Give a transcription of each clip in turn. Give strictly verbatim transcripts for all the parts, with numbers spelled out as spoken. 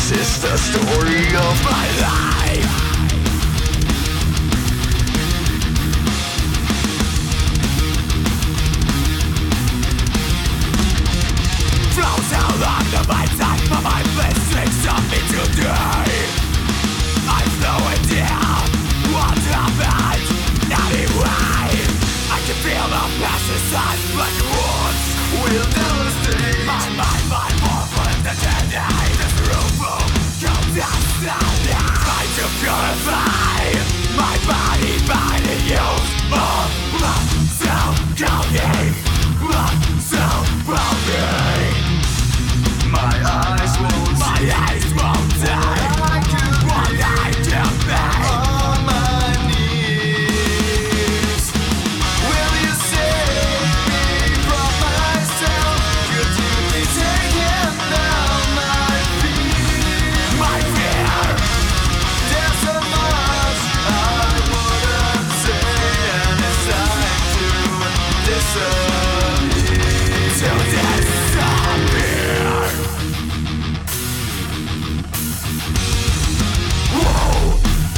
is the story of my life. Frozen under my tongue, but my face drinks on me today. I've no idea what happened anyway. I can feel the pesticide like wounds will never stay. My mind, my movement, the today. This room will come down slowly. Try to purify my body by the use of blood so counting, blood so pounding. My eyes won't my see. eyes won't die. I could what I can pay on my knees. Will you save me from myself? Could you please take him down my feet? My fear. There's so much I wouldn't say, and it's time to disappear. To disappear. Whoa.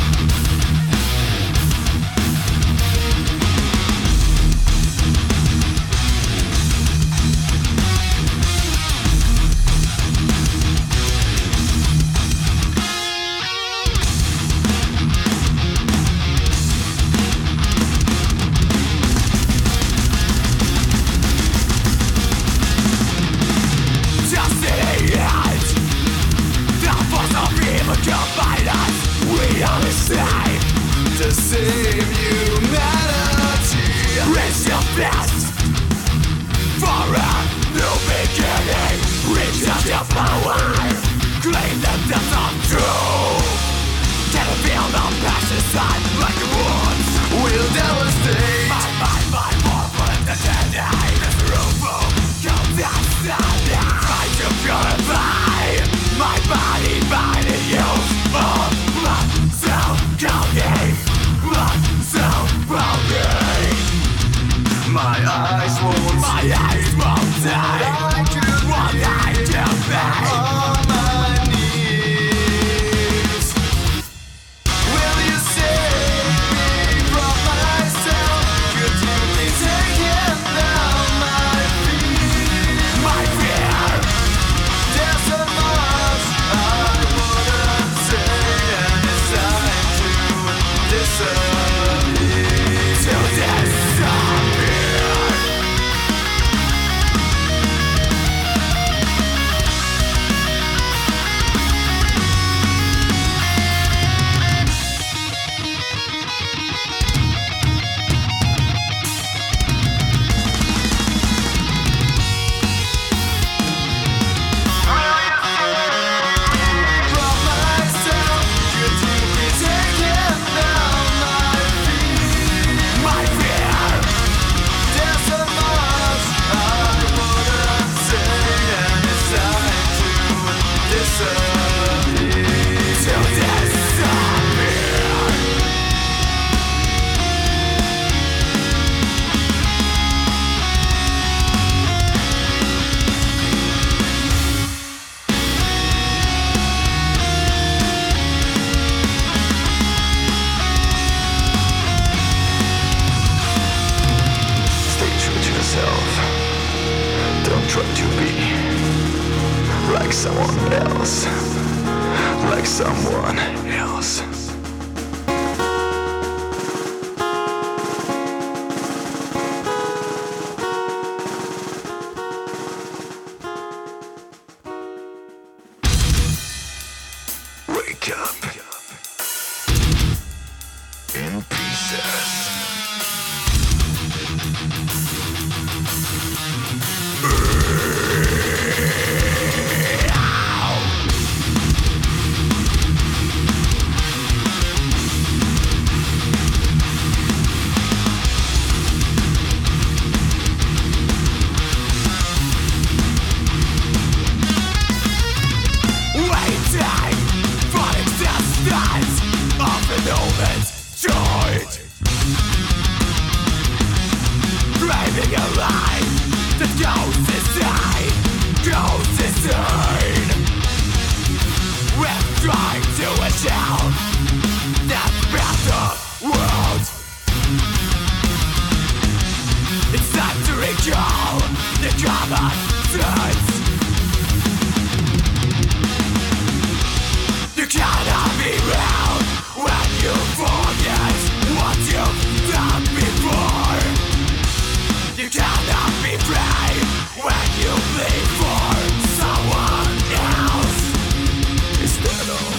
Just idiot. The force of evil combine us. We are the same. To save humanity, raise your fist for a new beginning. Reach out your power. Claim the depths of truth. Can you feel the pesticide like wounds will never stay? My mind, my movement, the today. This room will come down slowly. Try to purify my body by the use of blood so counting, blood so pounding. My eyes won't my see. eyes won't die. I could what I can pay on my knees. Will you save me from myself? Could you please take him down my feet? My fear. There's so much I wouldn't say, and it's time to disappear. To disappear. From myself, could you please take him down my feet? My fear. There's so much I wouldn't say, and it's time to disappear. To disappear. Stay true to yourself. Don't try to be like someone else. Like someone else. Wake up in pieces. Waiting for existence of the moment joy. Craving a life that goes inside, goes inside. trying to achieve that better world. It's time to recall the common sense. You cannot be real when you forget what you've done before. You cannot be free when you live for someone else instead of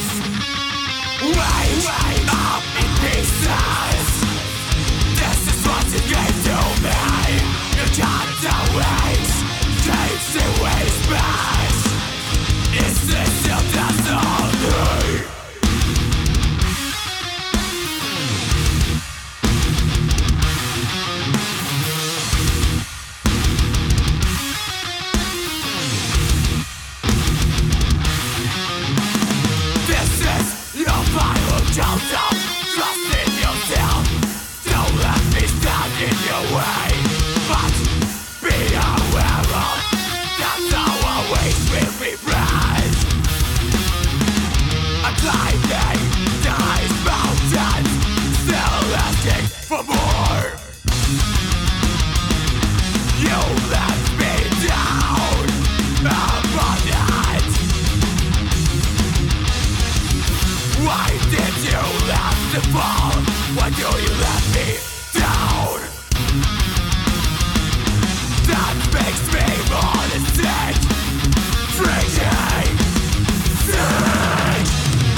waking up in pieces. This is what you gave to me. You can't always keep the ways back. Is this still destiny? Countdown, trust in yourself. Don't let me stand in your way, but be aware of that our ways will be bright. A climbing these mountains, still asking for more. You let me down upon it. Why did you let me fall? Why do you let me down? That makes me wanna sick, freaking sick.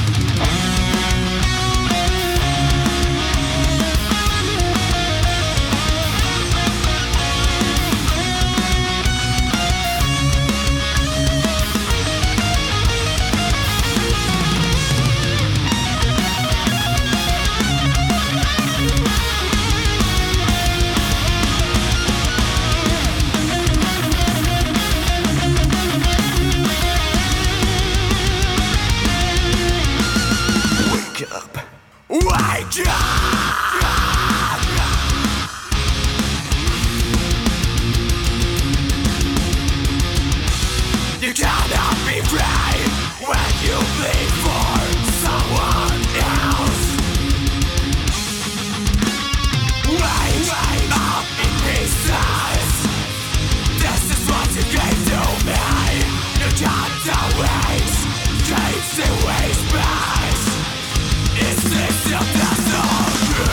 Wake up! You cannot be free when you live for someone else. Wake up in pieces. This is what you gave to me. You can't always keep the ways back. Is this your destiny?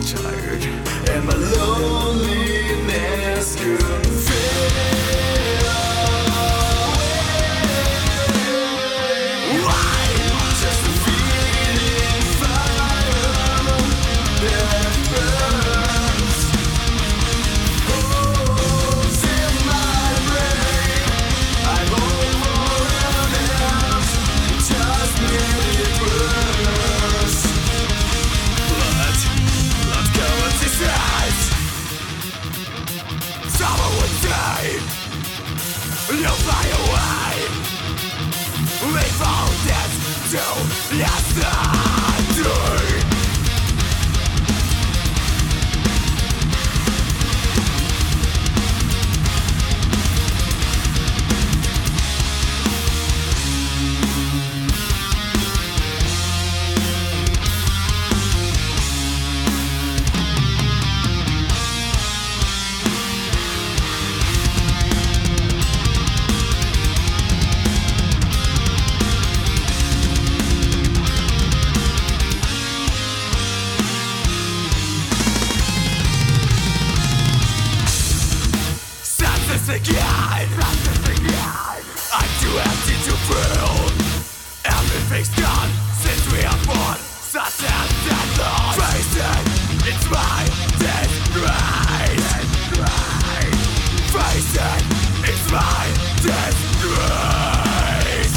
tired, and my loneliness couldn't fade away. Why? Just a feeling fire that burns. Holes in my brain. I hope for an end. Just made it worse. Blood, blood covers his eyes. Someone would say, you'll fly away. We found that to yesterday. Again, I'm too empty to feel. Everything's gone since we are born. Such a dead loss. Face it, it's my disgrace. Face it, it's my disgrace.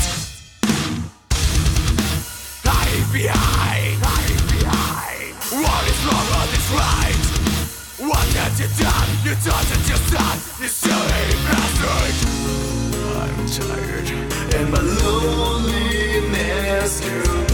Hiding behind, hiding behind. What is wrong, what is right? What have you done? You thought that your son is silly bastard. I'm tired, and my loneliness grew.